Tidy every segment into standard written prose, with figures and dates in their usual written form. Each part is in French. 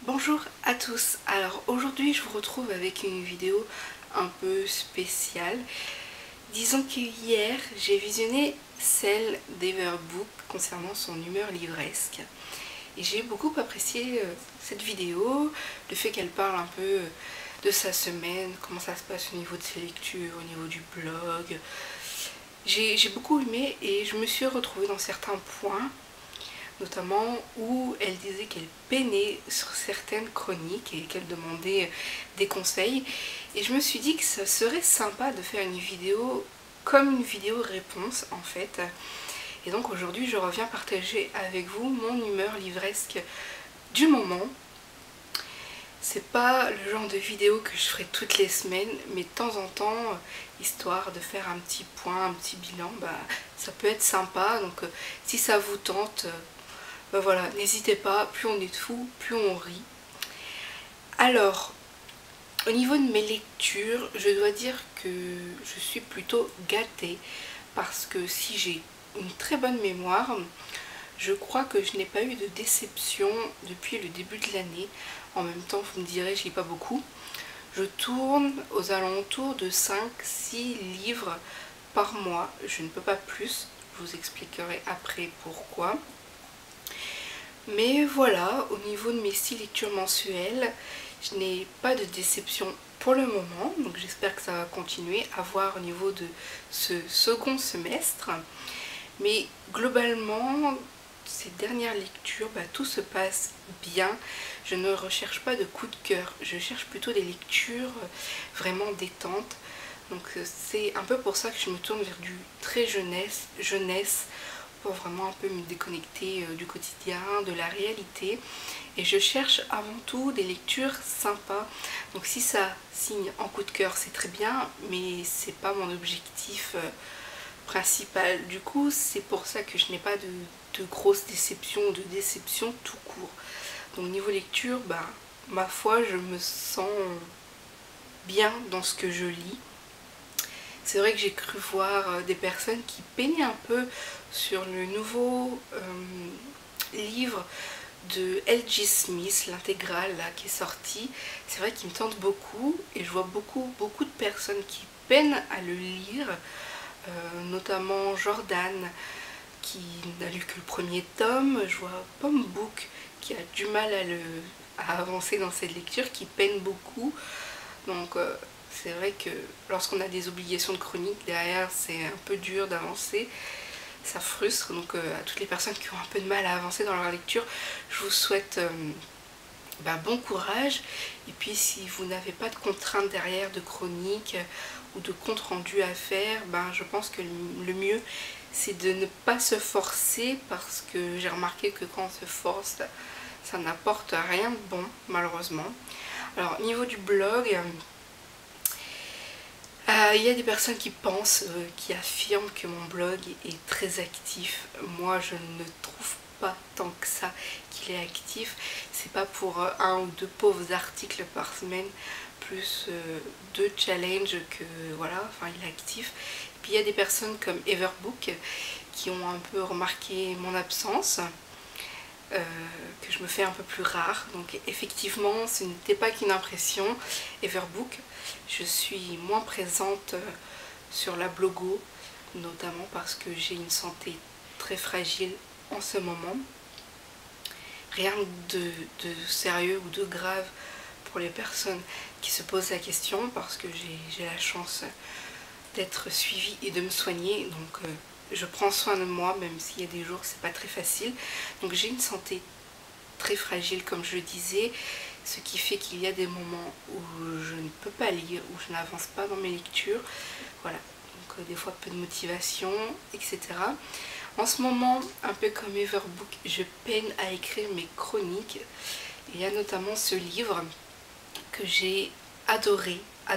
Bonjour à tous, alors aujourd'hui je vous retrouve avec une vidéo un peu spéciale. Disons que hier j'ai visionné celle d'Everbook concernant son humeur livresque et j'ai beaucoup apprécié cette vidéo, le fait qu'elle parle un peu de sa semaine, comment ça se passe au niveau de ses lectures, au niveau du blog. J'ai beaucoup aimé et je me suis retrouvée dans certains points, notamment où elle disait qu'elle peinait sur certaines chroniques et qu'elle demandait des conseils. Et je me suis dit que ça serait sympa de faire une vidéo comme une vidéo réponse en fait. Et donc aujourd'hui je reviens partager avec vous mon humeur livresque du moment. C'est pas le genre de vidéo que je ferai toutes les semaines, mais de temps en temps, histoire de faire un petit point, un petit bilan, ça peut être sympa. Donc si ça vous tente, voilà, n'hésitez pas, plus on est de fous, plus on rit. Alors, au niveau de mes lectures, je dois dire que je suis plutôt gâtée parce que si j'ai une très bonne mémoire, je crois que je n'ai pas eu de déception depuis le début de l'année. En même temps, vous me direz, je lis pas beaucoup. Je tourne aux alentours de 5-6 livres par mois. Je ne peux pas plus, je vous expliquerai après pourquoi. Mais voilà, au niveau de mes 6 lectures mensuelles, je n'ai pas de déception pour le moment, donc j'espère que ça va continuer à voir au niveau de ce second semestre. Mais globalement, ces dernières lectures, tout se passe bien. Je ne recherche pas de coup de cœur, je cherche plutôt des lectures vraiment détentes. Donc c'est un peu pour ça que je me tourne vers du très jeunesse, pour vraiment un peu me déconnecter du quotidien, de la réalité. Et je cherche avant tout des lectures sympas. Donc si ça signe en coup de cœur, c'est très bien, mais c'est pas mon objectif principal. Du coup, c'est pour ça que je n'ai pas de grosses déceptions, de déceptions tout court. Donc niveau lecture, ma foi, je me sens bien dans ce que je lis. C'est vrai que j'ai cru voir des personnes qui peignaient un peu sur le nouveau livre de L.J. Smith, l'intégrale là qui est sortie. C'est vrai qu'il me tente beaucoup et je vois beaucoup de personnes qui peinent à le lire, notamment Jordan qui n'a lu que le premier tome. Je vois Pombook qui a du mal à avancer dans cette lecture, qui peine beaucoup. Donc c'est vrai que lorsqu'on a des obligations de chronique derrière, c'est un peu dur d'avancer, ça frustre. Donc à toutes les personnes qui ont un peu de mal à avancer dans leur lecture, je vous souhaite bon courage. Et puis si vous n'avez pas de contraintes derrière de chronique ou de compte rendu à faire, je pense que le mieux c'est de ne pas se forcer, parce que j'ai remarqué que quand on se force, ça n'apporte rien de bon malheureusement. Alors niveau du blog, il y a des personnes qui pensent, qui affirment que mon blog est très actif. Moi je ne trouve pas tant que ça qu'il est actif. C'est pas pour un ou deux pauvres articles par semaine plus deux challenges que voilà, enfin il est actif. Puis il y a des personnes comme Everbook qui ont un peu remarqué mon absence, que je me fais un peu plus rare. Donc effectivement ce n'était pas qu'une impression. Everbook, je suis moins présente sur la blogo, notamment parce que j'ai une santé très fragile en ce moment. Rien de sérieux ou de grave pour les personnes qui se posent la question, parce que j'ai la chance d'être suivie et de me soigner. Donc je prends soin de moi, même s'il y a des jours c'est pas très facile. Donc j'ai une santé très fragile comme je le disais, ce qui fait qu'il y a des moments où je ne peux pas lire, où je n'avance pas dans mes lectures. Voilà, donc des fois peu de motivation, etc. En ce moment, un peu comme Everbook, je peine à écrire mes chroniques. Il y a notamment ce livre que j'ai adoré.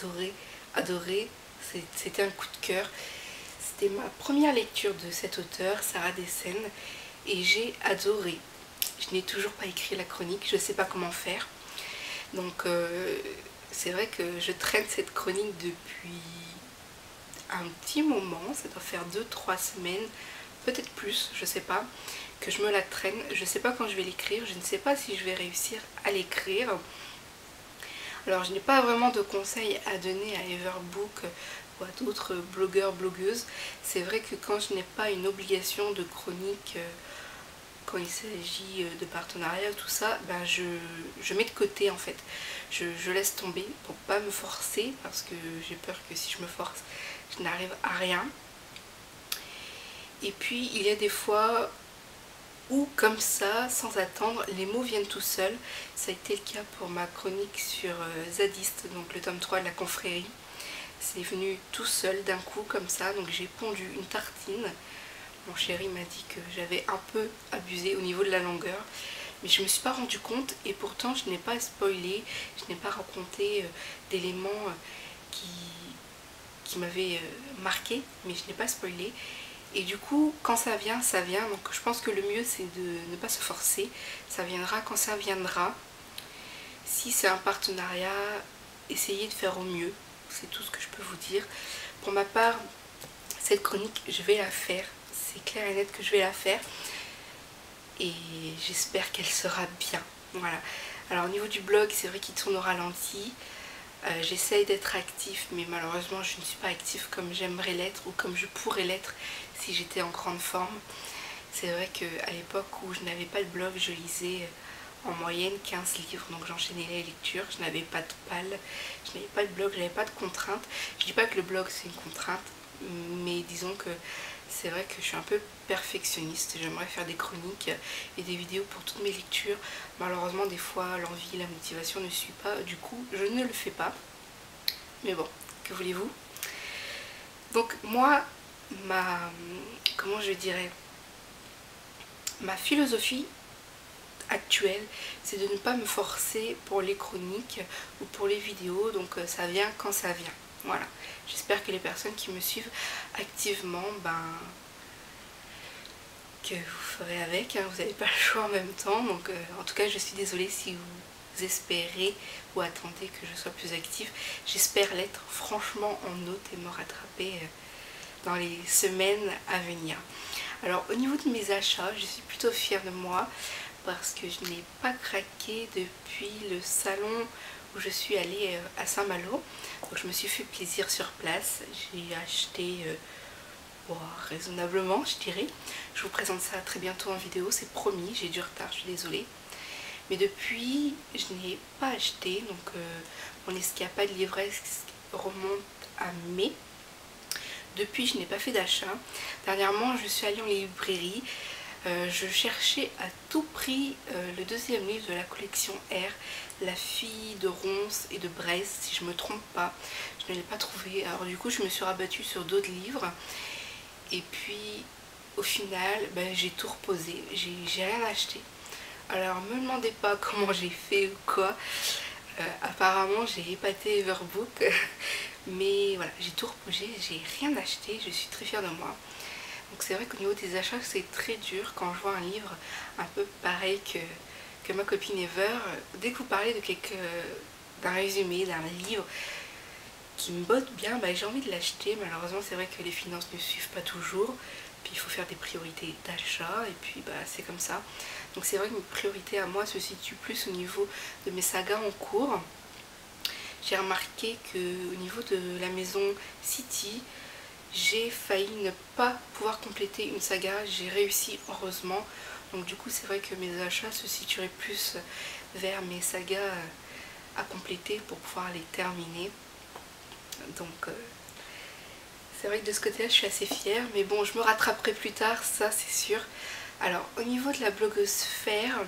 C'était un coup de cœur. C'était ma première lecture de cet auteur, Sarah Dessen, et j'ai adoré. Je n'ai toujours pas écrit la chronique, je ne sais pas comment faire. Donc c'est vrai que je traîne cette chronique depuis un petit moment, ça doit faire 2-3 semaines peut-être plus, je sais pas, que je me la traîne. Je sais pas quand je vais l'écrire, je ne sais pas si je vais réussir à l'écrire. Alors je n'ai pas vraiment de conseils à donner à Everbook ou à d'autres blogueurs, blogueuses. C'est vrai que quand je n'ai pas une obligation de chronique, quand il s'agit de partenariat, tout ça, ben je mets de côté en fait. Je laisse tomber pour pas me forcer parce que j'ai peur que si je me force, je n'arrive à rien. Et puis il y a des fois où comme ça, sans attendre, les mots viennent tout seuls. Ça a été le cas pour ma chronique sur Zadiste, donc le tome 3 de la confrérie. C'est venu tout seul d'un coup comme ça, donc j'ai pondu une tartine. Mon chéri m'a dit que j'avais un peu abusé au niveau de la longueur, mais je ne me suis pas rendu compte et pourtant je n'ai pas spoilé, je n'ai pas raconté d'éléments qui m'avaient marqué, mais je n'ai pas spoilé. Et du coup, quand ça vient, ça vient. Donc je pense que le mieux c'est de ne pas se forcer. Ça viendra quand ça viendra. Si c'est un partenariat, essayez de faire au mieux. C'est tout ce que je peux vous dire. Pour ma part, cette chronique, je vais la faire. C'est clair et net que je vais la faire. Et j'espère qu'elle sera bien. Voilà. Alors au niveau du blog, c'est vrai qu'il tourne au ralenti. J'essaye d'être actif, mais malheureusement je ne suis pas active comme j'aimerais l'être ou comme je pourrais l'être si j'étais en grande forme. C'est vrai qu'à l'époque où je n'avais pas de blog, je lisais en moyenne 15 livres, donc j'enchaînais les lectures, je n'avais pas de palle, je n'avais pas de blog, je n'avais pas de contraintes. Je dis pas que le blog c'est une contrainte, mais disons que c'est vrai que je suis un peu perfectionniste, j'aimerais faire des chroniques et des vidéos pour toutes mes lectures. Malheureusement des fois l'envie, la motivation ne suit pas, du coup je ne le fais pas. Mais bon, que voulez-vous? Donc moi, comment je dirais, ma philosophie actuelle, c'est de ne pas me forcer pour les chroniques ou pour les vidéos, donc ça vient quand ça vient. Voilà, j'espère que les personnes qui me suivent activement, que vous ferez avec, hein, vous n'avez pas le choix en même temps. Donc en tout cas je suis désolée si vous espérez ou attendez que je sois plus active. J'espère l'être franchement en août et me rattraper dans les semaines à venir. Alors au niveau de mes achats, je suis plutôt fière de moi parce que je n'ai pas craqué depuis le salon où je suis allée à Saint-Malo. Donc je me suis fait plaisir sur place, j'ai acheté raisonnablement je dirais. Je vous présente ça très bientôt en vidéo, c'est promis, j'ai du retard, je suis désolée. Mais depuis, je n'ai pas acheté, donc mon escapade livresque remonte à mai. Depuis, je n'ai pas fait d'achat. Dernièrement, je suis allée en librairie. Je cherchais à tout prix le deuxième livre de la collection R, La fille de Ronce et de Brest, si je ne me trompe pas. Je ne l'ai pas trouvé. Alors du coup, je me suis rabattue sur d'autres livres. Et puis, au final, j'ai tout reposé. J'ai rien acheté. Alors, ne me demandez pas comment j'ai fait ou quoi. Apparemment, j'ai épaté Everbook. Mais voilà, j'ai tout reposé. J'ai rien acheté. Je suis très fière de moi. Donc c'est vrai qu'au niveau des achats, c'est très dur quand je vois un livre un peu pareil que ma copine Ever. Dès que vous parlez d'un résumé, d'un livre qui me botte bien, j'ai envie de l'acheter. Malheureusement, c'est vrai que les finances ne suivent pas toujours. Puis il faut faire des priorités d'achat et puis c'est comme ça. Donc c'est vrai que mes priorités à moi se situent plus au niveau de mes sagas en cours. J'ai remarqué qu'au niveau de la maison City, j'ai failli ne pas pouvoir compléter une saga, j'ai réussi heureusement. Donc du coup c'est vrai que mes achats se situeraient plus vers mes sagas à compléter pour pouvoir les terminer. Donc c'est vrai que de ce côté là je suis assez fière, mais bon je me rattraperai plus tard, ça c'est sûr. Alors au niveau de la blogosphère,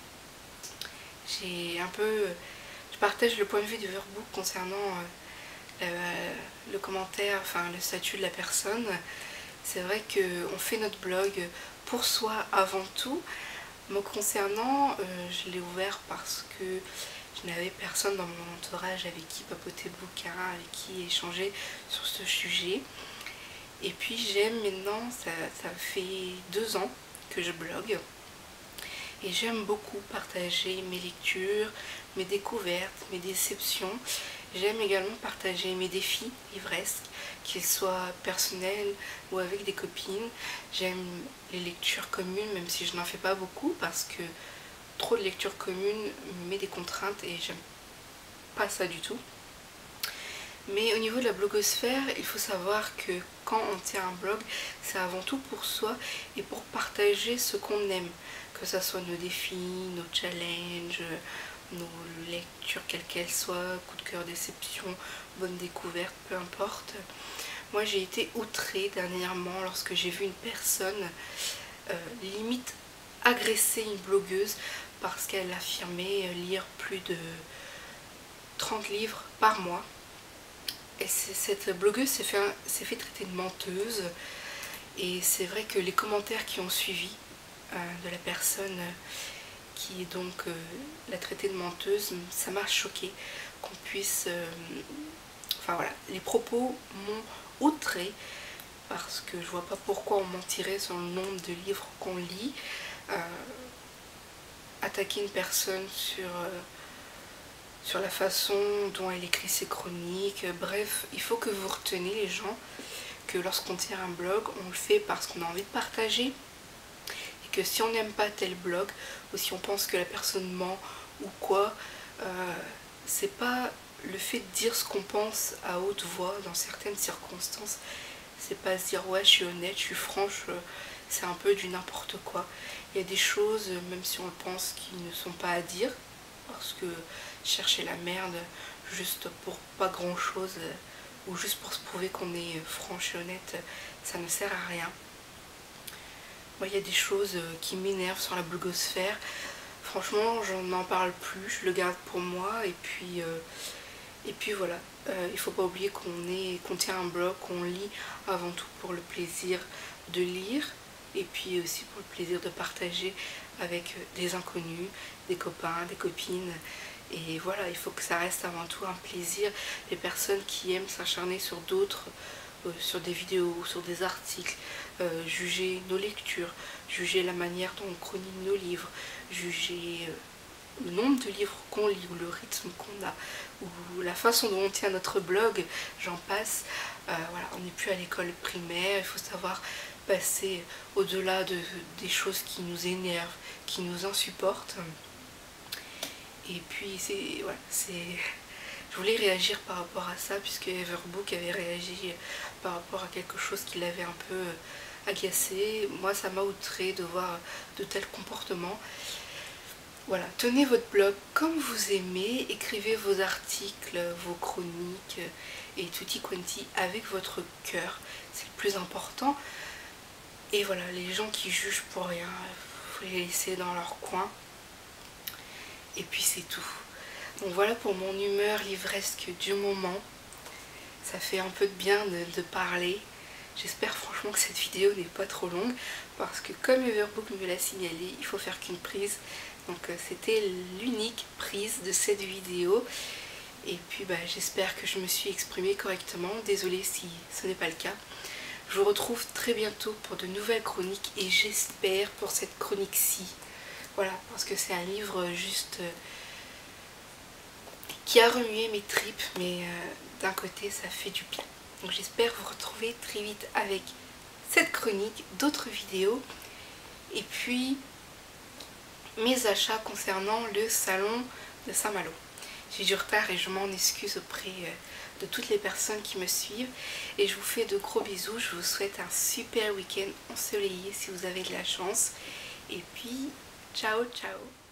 j'ai un peu, je partage le point de vue d'Everbook concernant le commentaire, enfin le statut de la personne. C'est vrai qu'on fait notre blog pour soi avant tout. Me concernant, je l'ai ouvert parce que je n'avais personne dans mon entourage avec qui papoter de bouquins, avec qui échanger sur ce sujet. Et puis j'aime maintenant, ça fait 2 ans que je blogue. Et j'aime beaucoup partager mes lectures, mes découvertes, mes déceptions. J'aime également partager mes défis livresques, qu'ils soient personnels ou avec des copines. J'aime les lectures communes, même si je n'en fais pas beaucoup, parce que trop de lectures communes me met des contraintes et j'aime pas ça du tout. Mais au niveau de la blogosphère, il faut savoir que quand on tient un blog, c'est avant tout pour soi et pour partager ce qu'on aime, que ce soit nos défis, nos challenges, nos lectures quelles qu'elles soient, coup de cœur, déception, bonne découverte, peu importe. Moi j'ai été outrée dernièrement lorsque j'ai vu une personne limite agresser une blogueuse parce qu'elle affirmait lire plus de 30 livres par mois. Et cette blogueuse s'est fait traiter de menteuse. Et c'est vrai que les commentaires qui ont suivi de la personne qui donc l'a traitée de menteuse, ça m'a choquée qu'on puisse... enfin voilà, les propos m'ont outrée parce que je vois pas pourquoi on mentirait sur le nombre de livres qu'on lit. Attaquer une personne sur la façon dont elle écrit ses chroniques, bref, il faut que vous reteniez les gens que lorsqu'on tient un blog, on le fait parce qu'on a envie de partager et que si on n'aime pas tel blog ou si on pense que la personne ment ou quoi, c'est pas le fait de dire ce qu'on pense à haute voix dans certaines circonstances, c'est pas se dire ouais je suis honnête, je suis franche, c'est un peu du n'importe quoi. Il y a des choses, même si on le pense, qui ne sont pas à dire, parce que chercher la merde juste pour pas grand chose ou juste pour se prouver qu'on est franche et honnête, ça ne sert à rien. Moi il y a des choses qui m'énervent sur la blogosphère, franchement je n'en parle plus, je le garde pour moi et puis voilà, il faut pas oublier qu'on tient un blog, qu'on lit avant tout pour le plaisir de lire et puis aussi pour le plaisir de partager avec des inconnus, des copains, des copines. Et voilà, il faut que ça reste avant tout un plaisir. Les personnes qui aiment s'acharner sur d'autres, sur des vidéos, sur des articles, juger nos lectures, juger la manière dont on chronique nos livres, juger le nombre de livres qu'on lit ou le rythme qu'on a ou la façon dont on tient notre blog, j'en passe. Voilà, on n'est plus à l'école primaire, il faut savoir passer au-delà des choses qui nous énervent, qui nous insupportent. Et puis voilà, je voulais réagir par rapport à ça puisque Everbook avait réagi par rapport à quelque chose qui l'avait un peu agacé. Moi ça m'a outré de voir de tels comportements. Voilà, tenez votre blog comme vous aimez, écrivez vos articles, vos chroniques et tutti quanti avec votre cœur, c'est le plus important. Et voilà, les gens qui jugent pour rien, il faut les laisser dans leur coin. Et puis c'est tout. Donc voilà pour mon humeur livresque du moment. Ça fait un peu de bien de parler. J'espère franchement que cette vidéo n'est pas trop longue parce que comme Everbook me l'a signalé, il faut faire qu'une prise. Donc c'était l'unique prise de cette vidéo. Et puis j'espère que je me suis exprimée correctement. Désolée si ce n'est pas le cas. Je vous retrouve très bientôt pour de nouvelles chroniques et j'espère pour cette chronique-ci. Voilà, parce que c'est un livre juste qui a remué mes tripes, mais d'un côté ça fait du bien. Donc j'espère vous retrouver très vite avec cette chronique, d'autres vidéos et puis mes achats concernant le salon de Saint-Malo. J'ai du retard et je m'en excuse auprès de toutes les personnes qui me suivent et je vous fais de gros bisous. Je vous souhaite un super week-end ensoleillé si vous avez de la chance et puis ciao ciao.